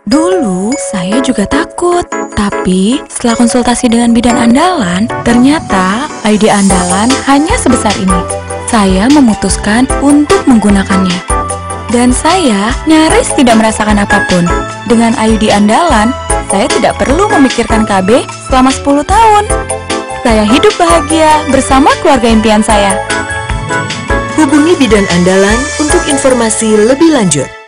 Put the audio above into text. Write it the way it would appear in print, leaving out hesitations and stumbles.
Dulu saya juga takut, tapi setelah konsultasi dengan bidan andalan, ternyata IUD andalan hanya sebesar ini. Saya memutuskan untuk menggunakannya. Dan saya nyaris tidak merasakan apapun. Dengan IUD andalan, saya tidak perlu memikirkan KB selama 10 tahun. Saya hidup bahagia bersama keluarga impian saya. Hubungi bidan andalan untuk informasi lebih lanjut.